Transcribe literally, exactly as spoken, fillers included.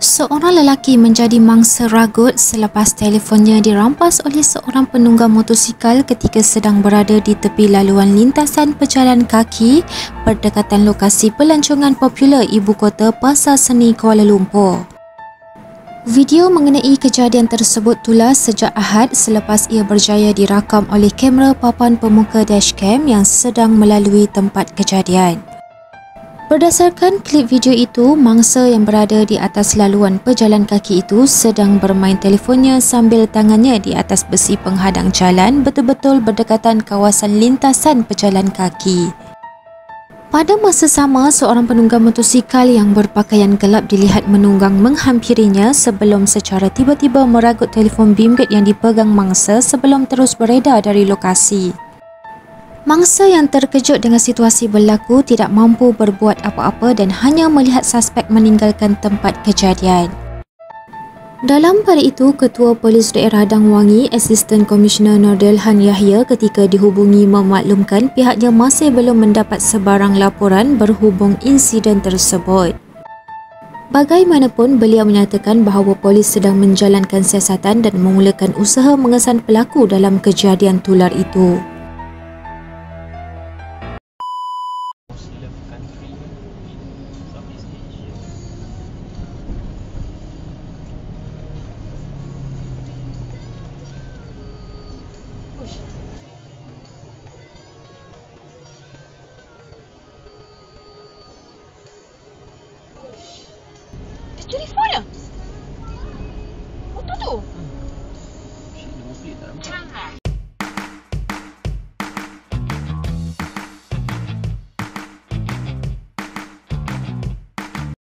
Seorang lelaki menjadi mangsa ragut selepas telefonnya dirampas oleh seorang penunggang motosikal ketika sedang berada di tepi laluan lintasan pejalan kaki berdekatan lokasi pelancongan popular ibu kota Pasar Seni Kuala Lumpur. Video mengenai kejadian tersebut tulas sejak Ahad selepas ia berjaya dirakam oleh kamera papan pemuka dashcam yang sedang melalui tempat kejadian. Berdasarkan klip video itu, mangsa yang berada di atas laluan pejalan kaki itu sedang bermain telefonnya sambil tangannya di atas besi penghadang jalan betul-betul berdekatan kawasan lintasan pejalan kaki. Pada masa sama, seorang penunggang motosikal yang berpakaian gelap dilihat menunggang menghampirinya sebelum secara tiba-tiba meragut telefon bimbit yang dipegang mangsa sebelum terus beredar dari lokasi. Mangsa yang terkejut dengan situasi berlaku tidak mampu berbuat apa-apa dan hanya melihat suspek meninggalkan tempat kejadian. Dalam pada itu, Ketua Polis Daerah Dang Wangi, Asisten Komisioner Nordelhan Yahya ketika dihubungi memaklumkan pihaknya masih belum mendapat sebarang laporan berhubung insiden tersebut. Bagaimanapun, beliau menyatakan bahawa polis sedang menjalankan siasatan dan memulakan usaha mengesan pelaku dalam kejadian tular itu. Dia curi phone dia?